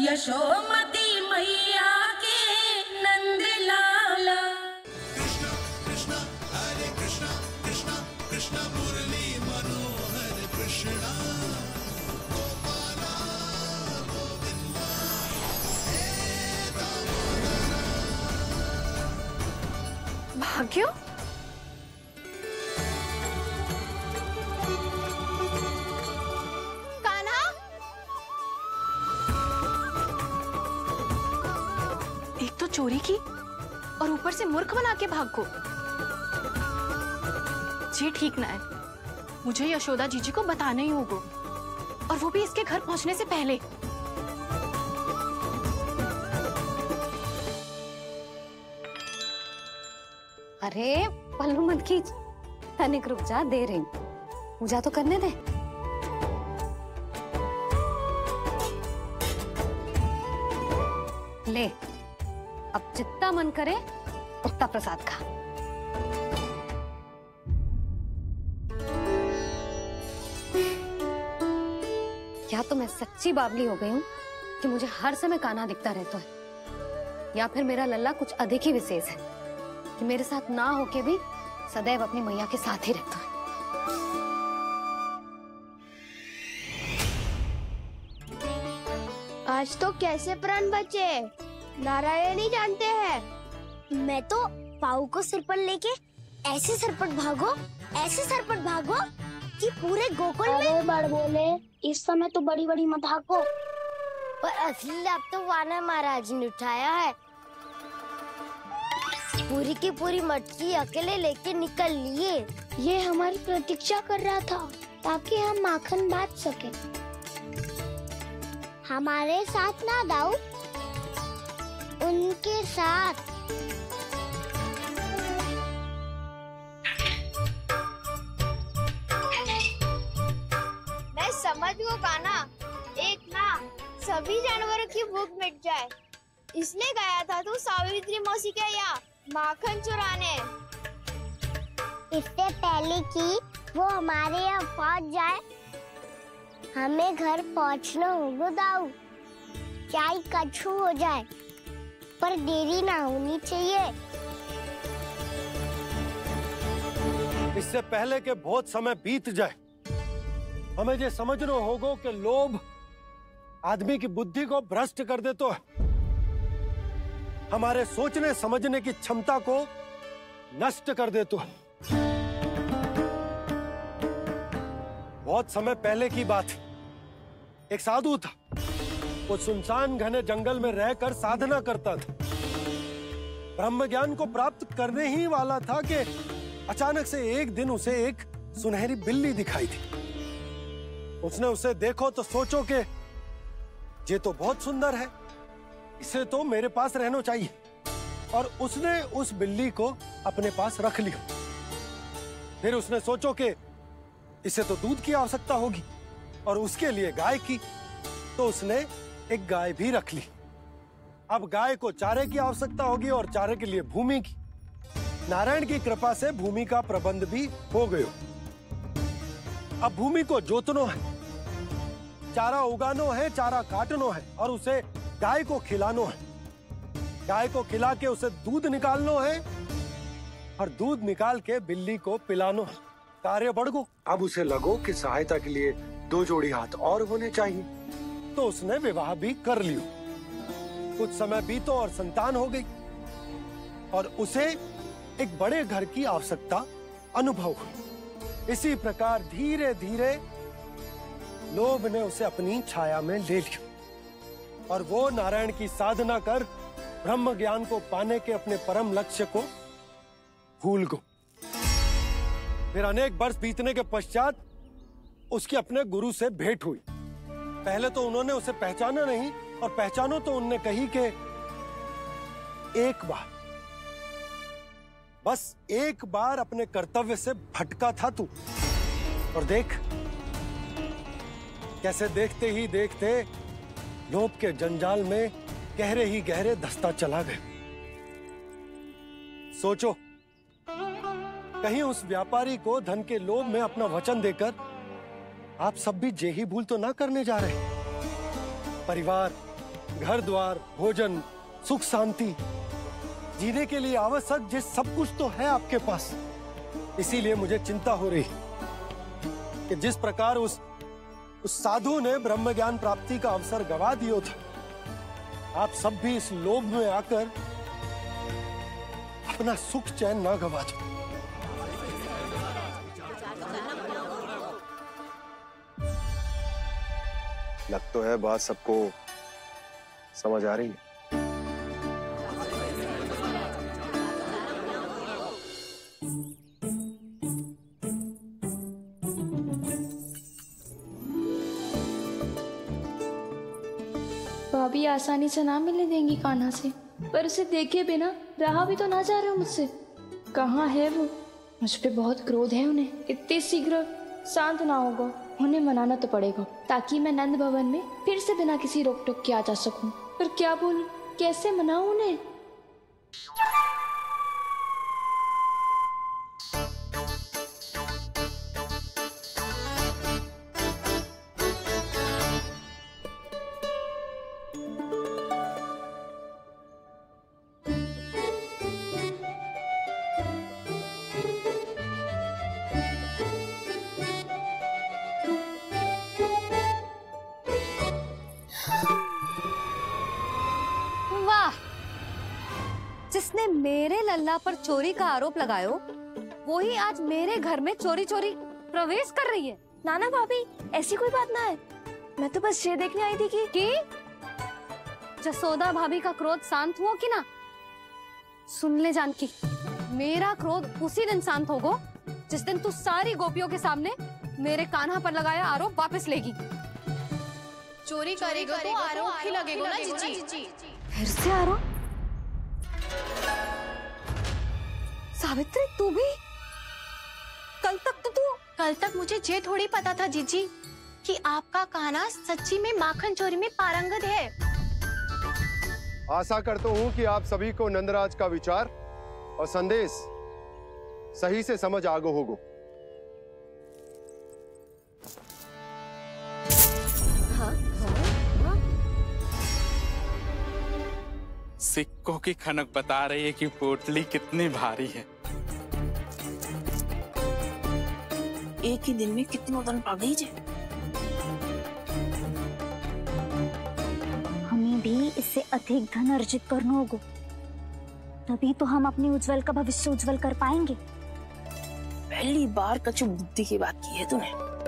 यशोमती मैया के नंद लाला। कृष्ण कृष्ण हरे कृष्ण कृष्ण कृष्ण मुरली मनोहर कृष्ण गोपाला गोविंदा हे भाग्य, चोरी की और ऊपर से मूर्ख बना के भाग को। ये ठीक ना है, मुझे यशोदा जीजी को बताना ही होगा, और वो भी इसके घर पहुंचने से पहले। अरे पल्लू मत खींच, तनिक रुक जा, दे रही पूजा तो करने दे। ले, अब जितना मन करे उतना प्रसाद खा। या तो मैं सच्ची बावली हो गई हूँ कि मुझे हर समय कान्हा दिखता रहता है, या फिर मेरा लल्ला कुछ अधिक ही विशेष है कि मेरे साथ ना होके भी सदैव अपनी मैया के साथ ही रहता है। आज तो कैसे प्राण बचे नारायण ही जानते हैं। मैं तो पाऊ को सिर पर लेके ऐसे सरपट भागो कि पूरे गोकुल में बड़ बोले। इस समय तो बड़ी बड़ी मत भागो, पर असली लाभ तो वानर महाराज ने उठाया है। पूरी की पूरी मटकी अकेले लेके निकल लिए। ये हमारी प्रतीक्षा कर रहा था ताकि हम माखन बांट सके। हमारे साथ ना दाऊ, उनके साथ। मैं समझ गो कान्हा, एक ना सभी जानवरों की भूख मिट जाए, इसलिए गया था तू सावित्री मौसी के यहाँ माखन चुराने। इससे पहले कि वो हमारे यहाँ पहुँच जाए, हमें घर पहुँचना होगा दाऊ। चाहे कछु हो जाए, पर देरी ना होनी चाहिए। इससे पहले के बहुत समय बीत जाए, हमें ये समझना होगा कि लोभ आदमी की बुद्धि को भ्रष्ट कर देता है, हमारे सोचने समझने की क्षमता को नष्ट कर देता है। बहुत समय पहले की बात, एक साधु था। वो सुनसान घने जंगल में रहकर साधना करता था। ब्रह्म ज्ञान को प्राप्त करने ही वाला था कि अचानक से एक दिन उसे एक सुनहरी बिल्ली दिखाई थी। उसने उसे देखो तो सोचो कि ये तो बहुत सुंदर है, इसे तो मेरे पास रहना चाहिए, और उसने उस बिल्ली को अपने पास रख लिया। फिर उसने सोचो कि इसे तो दूध की आवश्यकता होगी और उसके लिए गाय की, तो उसने एक गाय भी रख ली। अब गाय को चारे की आवश्यकता होगी और चारे के लिए भूमि की। नारायण की कृपा से भूमि का प्रबंध भी हो गया। अब भूमि को जोतना है, चारा उगानो है, चारा काटनो है और उसे गाय को खिलानो है। गाय को खिला के उसे दूध निकालनो है और दूध निकाल के बिल्ली को पिलानो है। कार्य बढ़ गो। अब उसे लगो कि सहायता के लिए 2 जोड़ी हाथ और होने चाहिए, तो उसने विवाह भी कर लियो। कुछ समय बीतो और संतान हो गई और उसे एक बड़े घर की आवश्यकता अनुभव हुई। इसी प्रकार धीरे धीरे लोभ ने उसे अपनी छाया में ले लिया और वो नारायण की साधना कर ब्रह्म ज्ञान को पाने के अपने परम लक्ष्य को भूल गो। फिर अनेक वर्ष बीतने के पश्चात उसकी अपने गुरु से भेंट हुई। पहले तो उन्होंने उसे पहचाना नहीं, और पहचानो तो उनने कही कि एक बार, बस एक बार अपने कर्तव्य से भटका था तू, और देख कैसे देखते ही देखते लोभ के जंजाल में गहरे ही गहरे धंसता चला गया। सोचो, कहीं उस व्यापारी को धन के लोभ में अपना वचन देकर आप सब भी जे ही भूल तो ना करने जा रहे। परिवार, घर द्वार, भोजन, सुख शांति, जीने के लिए आवश्यक जिस सब कुछ तो है आपके पास। इसीलिए मुझे चिंता हो रही कि जिस प्रकार उस साधु ने ब्रह्म ज्ञान प्राप्ति का अवसर गवा दिया था, आप सब भी इस लोभ में आकर अपना सुख चैन ना गवा दो। लग तो है बात सबको समझ आ रही है। भाभी आसानी से ना मिलने देंगी कान्हा से, पर उसे देखे बिना रहा भी तो ना जा रहा मुझसे। कहाँ है वो? मुझ पे बहुत क्रोध है उन्हें। इतने शीघ्र शांत ना होगा, उन्हें मनाना तो पड़ेगा ताकि मैं नंद भवन में फिर से बिना किसी रोक टोक के आ जा सकूं। पर क्या बोलूं, कैसे मनाऊं उन्हें? जिसने मेरे लल्ला पर चोरी का आरोप लगायो, वो ही आज मेरे घर में चोरी चोरी प्रवेश कर रही है। नाना भाभी, ऐसी कोई बात ना है। मैं तो बस ये देखने आई थी कि जसोदा भाभी का क्रोध शांत हुआ कि ना? सुन ले जानकी, मेरा क्रोध उसी दिन शांत होगा जिस दिन तू सारी गोपियों के सामने मेरे कान्हा पर लगाया आरोप वापस लेगी। चोरी करेगा तो आरोप ही लगेगा ना जीजी। फिर से आरोप? सावित्री, तू भी? कल तक मुझे ये थोड़ी पता था जीजी कि आपका कान्हा सच्ची में माखन चोरी में पारंगत है। आशा करता हूँ कि आप सभी को नंदराज का विचार और संदेश सही से समझ आ गो होगो। सिक्कों की खनक बता रही है कि पोटली कितनी भारी है। एक ही दिन में कितनों धन पा गई जे। हमें भी इससे अधिक धन अर्जित करना होगा, तभी तो हम अपनी उज्जवल का भविष्य उज्जवल कर पाएंगे। पहली बार कछु बुद्धि की बात की है तूने।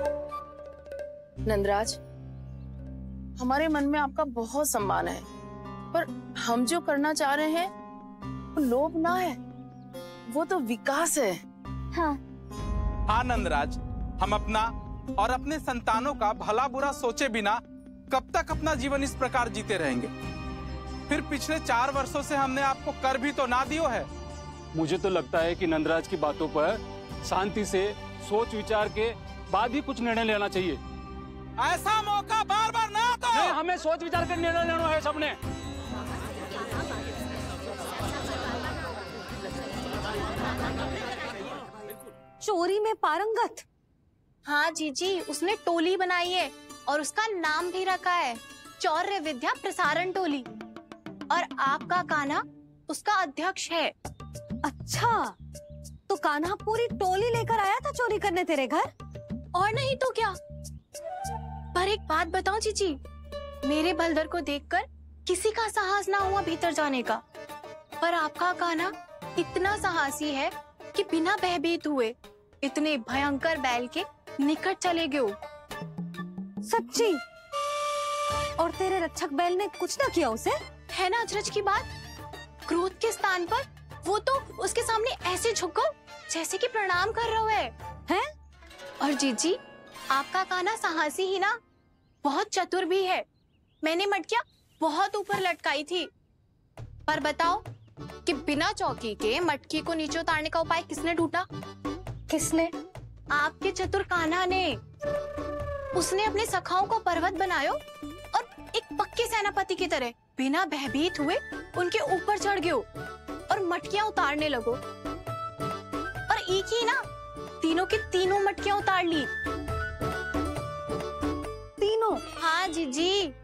नंदराज, हमारे मन में आपका बहुत सम्मान है, पर हम जो करना चाह रहे हैं वो लोभ ना है, वो तो विकास है। हाँ नंदराज, हम अपना और अपने संतानों का भला बुरा सोचे बिना कब तक अपना जीवन इस प्रकार जीते रहेंगे? फिर पिछले 4 वर्षों से हमने आपको कर भी तो ना दियो है। मुझे तो लगता है कि नंदराज की बातों पर शांति से सोच विचार के बाद ही कुछ निर्णय लेना चाहिए। ऐसा मौका बार बार ना दो। नहीं, हमें सोच विचार कर निर्णय लेना है सबने। चोरी में पारंगत? हाँ जीजी, उसने टोली बनाई है और उसका नाम भी रखा है चौर्य विद्या प्रसारण टोली, और आपका कान्हा उसका अध्यक्ष है। अच्छा, तो कान्हा पूरी टोली लेकर आया था चोरी करने तेरे घर? और नहीं तो क्या। पर एक बात बताऊं जीजी, मेरे बलदर को देखकर किसी का साहस ना हुआ भीतर जाने का, पर आपका कान्हा इतना साहसी है कि बिना भयभीत हुए इतने भयंकर बैल के निकट चले गए। सच्ची? और तेरे रक्षक बैल ने कुछ ना किया उसे? है ना अचरज की बात। क्रोध के स्थान पर वो तो उसके सामने ऐसे झुको जैसे कि प्रणाम कर रहा है। और जीजी, आपका कान्हा साहसी ही ना, बहुत चतुर भी है। मैंने मटकियां बहुत ऊपर लटकाई थी, पर बताओ कि बिना चौकी के मटकी को नीचे उतारने का उपाय किसने ढूंढा? किसने? आपके चतुर कान्हा ने। उसने अपने सखाओं को पर्वत बनायो और एक पक्के सेनापति की तरह बिना भयभीत हुए उनके ऊपर चढ़ गयो और मटकियां उतारने लगो, और एक ही ना तीनों की तीनों मटकियां उतार ली। तीनों? हाँ जीजी,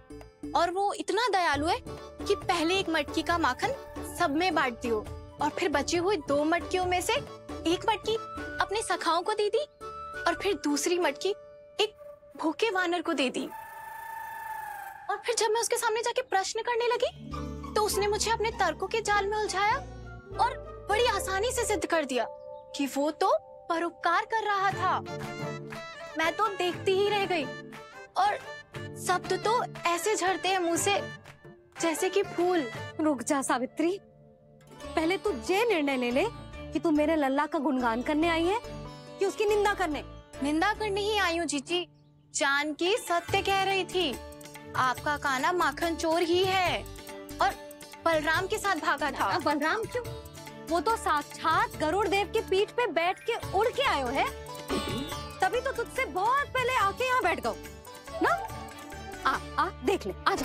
और वो इतना दयालु है कि पहले एक मटकी का माखन सब में बांट दियो और फिर बची हुई 2 मटकियों में से एक मटकी अपने सखाओं को दे दी और फिर दूसरी मटकी एक भूखे वानर को दे दी। और फिर जब मैं उसके सामने जाके प्रश्न करने लगी तो उसने मुझे अपने तर्कों के जाल में उलझाया और बड़ी आसानी से सिद्ध कर दिया कि वो तो परोपकार कर रहा था। मैं तो देखती ही रह गई और शब्द तो ऐसे झड़ते हैं मुंह से जैसे कि फूल। रुक जा सावित्री, पहले तू ये निर्णय ले ले कि तू मेरे लल्ला का गुणगान करने आई है कि उसकी निंदा करने। निंदा करने ही आई हूँ जीजी। जानकी सत्य कह रही थी, आपका कान्हा माखन चोर ही है और बलराम के साथ भागा था। बलराम क्यों? वो तो साक्षात गरुड़ देव की पीठ पे बैठ के उड़ के आयो है, तभी तो तुझसे बहुत पहले आके यहाँ बैठ गओ ना। आ देख ले, आ जा।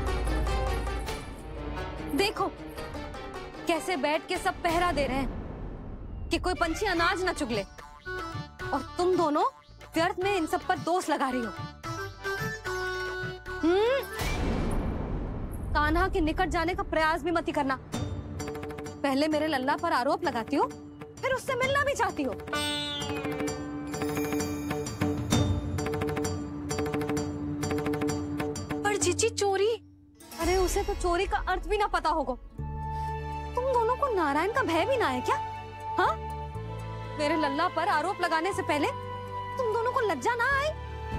देखो कैसे बैठ के सब पहरा दे रहे हैं कि कोई पंछी अनाज ना चुगले, और तुम दोनों व्यर्थ में इन सब पर दोष लगा रही हो। कान्हा के निकट जाने का प्रयास भी मत ही करना। पहले मेरे लल्ला पर आरोप लगाती हो, फिर उससे मिलना भी चाहती हो। पर जीजी चोरी, अरे उसे तो चोरी का अर्थ भी ना पता होगा। तुम दोनों को नारायण का भय भी ना है क्या? हाँ, मेरे लल्ला पर आरोप लगाने से पहले तुम दोनों को लज्जा ना आई?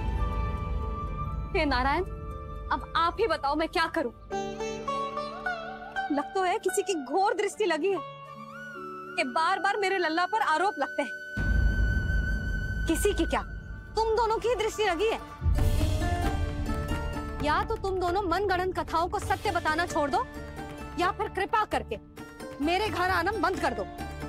हे नारायण, अब आप ही बताओ मैं क्या करूं। लग तो है किसी की घोर दृष्टि लगी है कि बार बार मेरे लल्ला पर आरोप लगते हैं। किसी की क्या, तुम दोनों की दृष्टि लगी है। या तो तुम दोनों मनगढ़ंत कथाओं को सत्य बताना छोड़ दो, या फिर कृपा करके मेरे घर आना बंद कर दो।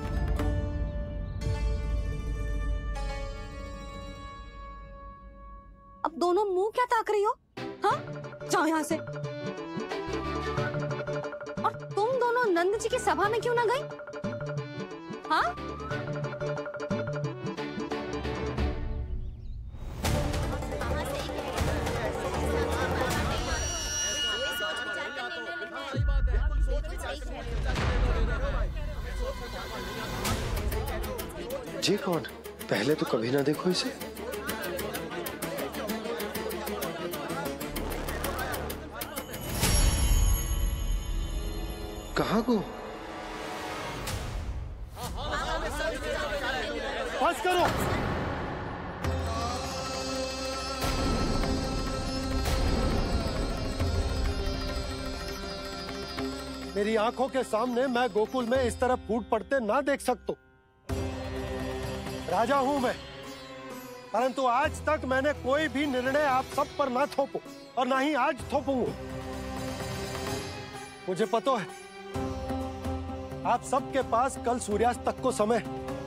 अब दोनों मुंह क्या ताक रही हो? हाँ, जाओ यहां से। और तुम दोनों नंद जी की सभा में क्यों ना गई? हाँ? जी कौन? पहले तो कभी ना देखो इसे। कहाँ को? बस करो। मेरी आंखों के सामने मैं गोकुल में इस तरह फूट पड़ते ना देख सकता। राजा हूं मैं, परंतु आज तक मैंने कोई भी निर्णय आप सब पर ना थोपो और ना ही आज थोपूंगा। मुझे पता है आप सबके पास कल सूर्यास्त तक को समय,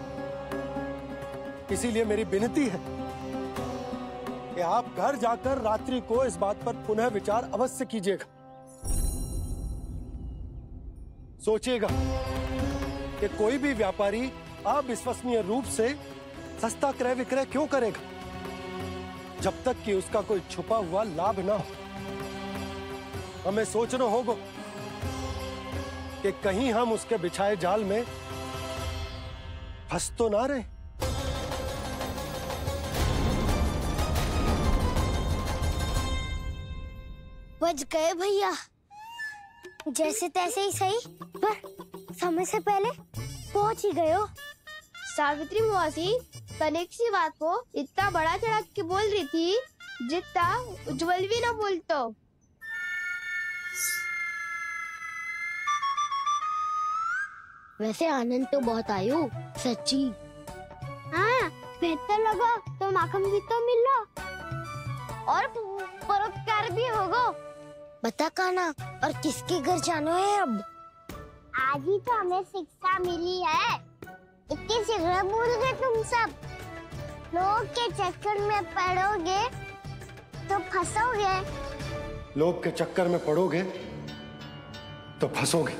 इसीलिए मेरी विनती है कि आप घर जाकर रात्रि को इस बात पर पुनः विचार अवश्य कीजिएगा। सोचिएगा कि कोई भी व्यापारी अविश्वसनीय रूप से सस्ता क्रय विक्रय क्यों करेगा जब तक कि उसका कोई छुपा हुआ लाभ ना हो। हमें सोचना होगा कि कहीं हम उसके बिछाए जाल में फंस तो ना रहे। बच गए भैया, जैसे तैसे ही सही, पर समय से पहले पहुंच ही गए हो। सावित्री मौसी कनेक सी बात को इतना बड़ा चढ़ा के बोल रही थी जितना उज्जवल भी ना बोलतो। वैसे आनंद तो बहुत आयो, सच्ची। हाँ, बेहतर लगा तो माखन भी तो मिला और परोपकार भी होगा। बता कान्हा, और किसके घर जाना है अब? आज ही तो हमें शिक्षा मिली है, इतनी शीघ्र भूल गए तुम सब। लोग के चक्कर में पड़ोगे तो फंसोगे। लोग के चक्कर में पड़ोगे तो फंसोगे।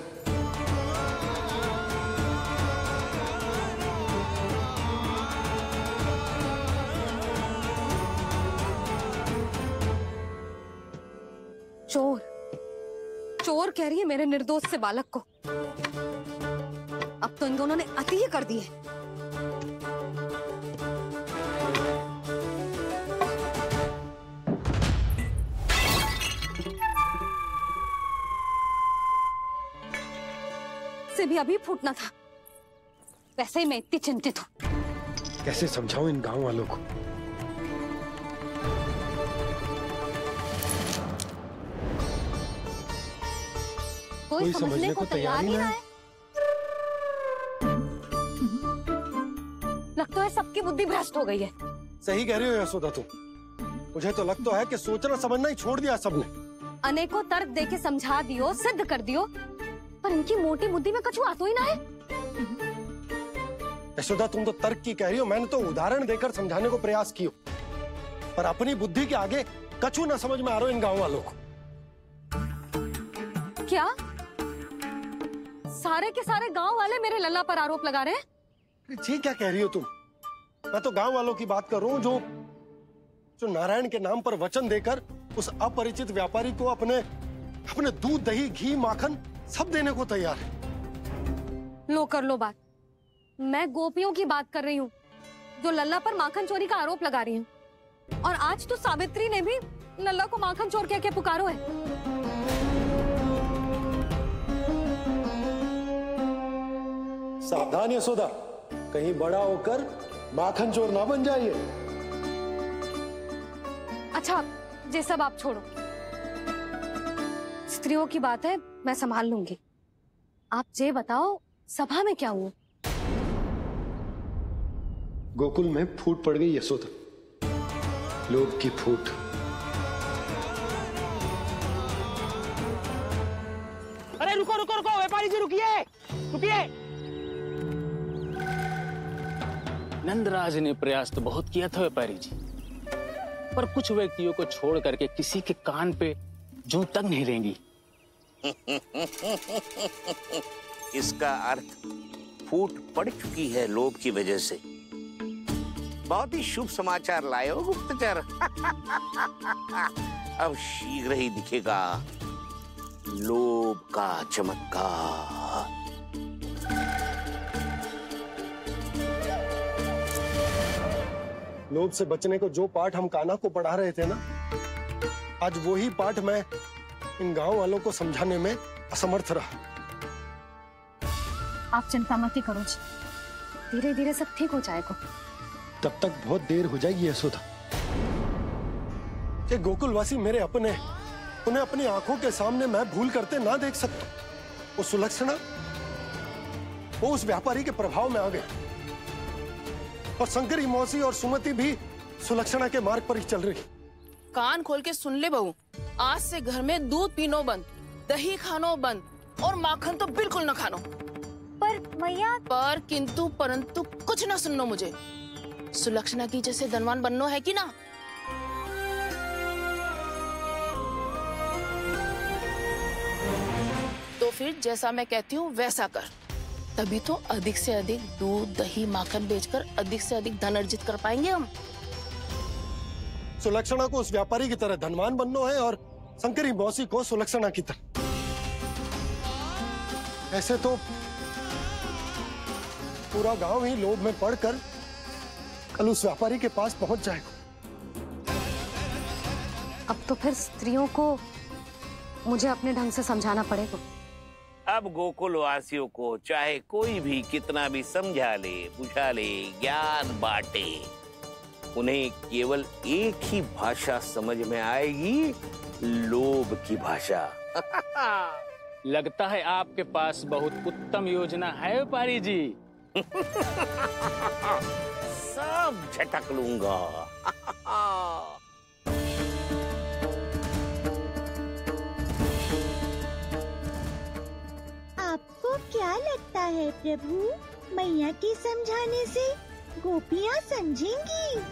चोर चोर कह रही है मेरे निर्दोष से बालक को। अब तो इन दोनों ने अति ही कर दी है। से भी अभी फूटना था। वैसे ही मैं इतनी चिंतित हूँ। कैसे समझाऊं इन गांव वालों को? कोई समझने को तैयार ही ना है। लगता है सबकी बुद्धि भ्रष्ट हो गई है। सही कह रही हो यशोदा तुम। मुझे तो लगता है कि सोचना समझना ही छोड़ दिया सबने। अनेकों तर्क देके समझा दियो, सिद्ध कर दियो, पर इनकी मोटी बुद्धि में कछु आता ही ना है। यशोदा तुम तो तर्क की कह रही हो, मैंने तो उदाहरण देकर समझाने को प्रयास किया, पर अपनी बुद्धि के आगे कछु ना समझ में आ रहा इन गांव वालों को। क्या सारे के सारे गांव वाले मेरे लल्ला पर आरोप लगा रहे हैं? जी क्या कह रही हो तुम? मैं तो गांव वालों की बात कर रहा हूँ जो नारायण के नाम पर वचन देकर उस अपरिचित व्यापारी को अपने दूध, दही, घी, माखन सब देने को तैयार है। लो कर लो बात। मैं गोपियों की बात कर रही हूँ जो लल्ला पर माखन चोरी का आरोप लगा रही हैं। और आज तो सावित्री ने भी लल्ला को माखन चोर कह के पुकारो है। सावधान यशोदा, कहीं बड़ा होकर माखन चोर ना बन जाइए। अच्छा ये सब आप छोड़ो, स्त्रियों की बात है, मैं संभाल लूंगी। आप ये बताओ सभा में क्या हुआ? गोकुल में फूट पड़ गई यशोदा, लोभ की फूट। अरे रुको रुको रुको, व्यापारी जी रुकिए रुकिए। नंदराज ने प्रयास तो बहुत किया था व्यापारी जी, पर कुछ व्यक्तियों को छोड़ करके किसी के कान पे जूं तक नहीं रेंगी। इसका अर्थ फूट पड़ चुकी है लोभ की वजह से। बहुत ही शुभ समाचार लाए हो गुप्तचर। अब शीघ्र ही दिखेगा लोभ का चमत्कार। लोभ से बचने को जो पाठ हम कान्हा को पढ़ा रहे थे ना, आज वही पाठ मैं इन गांव वालों को समझाने में असमर्थ रहा। आप चिंता मत ही करो जी, धीरे धीरे सब ठीक हो जाएगा। तब तक बहुत देर हो जाएगी यशोदा। ये गोकुलवासी मेरे अपने, उन्हें अपनी आंखों के सामने मैं भूल करते ना देख सकता। वो सुलक्षणा, वो उस व्यापारी के प्रभाव में आ गए, और शंकरी मौसी और सुमति भी सुलक्षणा के मार्ग पर ही चल रही। कान खोल के सुन ले बहू, आज से घर में दूध पीनो बंद, दही खानो बंद, और माखन तो बिल्कुल न खानो। पर मैया, पर किंतु परंतु कुछ न सुननो मुझे। सुलक्षणा की जैसे धनवान बननो है कि ना? तो फिर जैसा मैं कहती हूँ वैसा कर, तभी तो अधिक से अधिक दूध, दही, माखन बेचकर अधिक से अधिक धन अर्जित कर पाएंगे हम। सुलक्षणा को उस व्यापारी की तरह धनवान बनना है और शंकरी मौसी को सुलक्षणा की तरह। ऐसे तो पूरा गांव ही लोभ में पड़कर कल उस व्यापारी के पास पहुंच जाएगा। अब तो फिर स्त्रियों को मुझे अपने ढंग से समझाना पड़ेगा। अब गोकुल वासियों को चाहे कोई भी कितना भी समझा ले, बुझा ले, ज्ञान बांटे, उन्हें केवल एक ही भाषा समझ में आएगी, लोभ की भाषा। लगता है आपके पास बहुत उत्तम योजना है व्यापारी जी। सब झटक लूंगा। आपको क्या लगता है प्रभु, मैया के समझाने से गोपियाँ समझेंगी?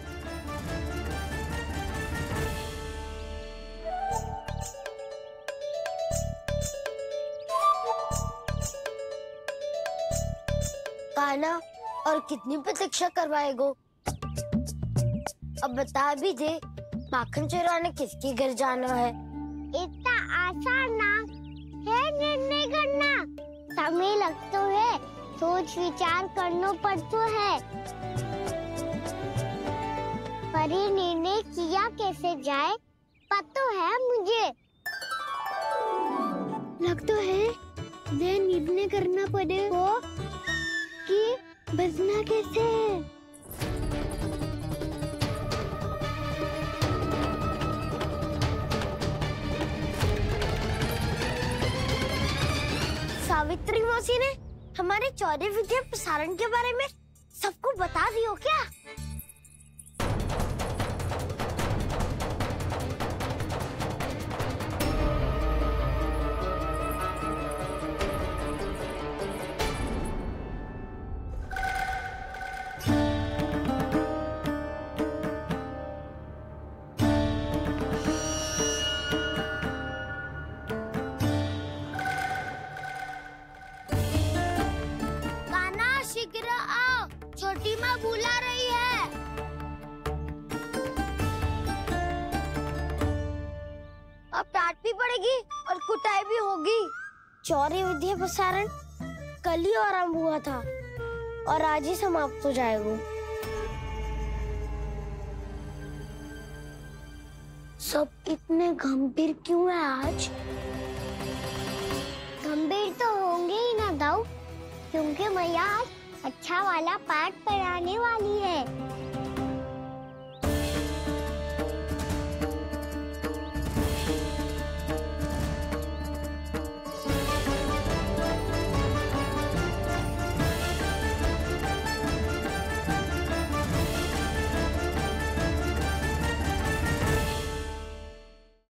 कान्हा, और कितनी प्रतीक्षा करवाएगो? अब बता भी दे, माखन चुराने किसके घर जाना है? इतना आसान ना है निर्णय करना। समय लगता है, सोच विचार करना पड़ता है। पर ये निर्णय किया कैसे जाए पता है मुझे। लगता है वे निर्णय करना पड़ेगा कि बचना कैसे है। सावित्री मौसी ने हमारे चौरे विद्या प्रसारण के बारे में सबको बता दियो क्या? शीघ्र आओ, छोटी माँ बुला रही है। अब डांट भी पड़ेगी और कुटाई भी होगी। चौरी विद्या प्रसारण कल ही आरंभ हुआ था और आज ही समाप्त हो जाएगा। सब इतने गंभीर क्यों है आज? गंभीर तो होंगे ही ना दाऊ, क्योंकि मैया आज अच्छा वाला पाठ पढ़ाने वाली है।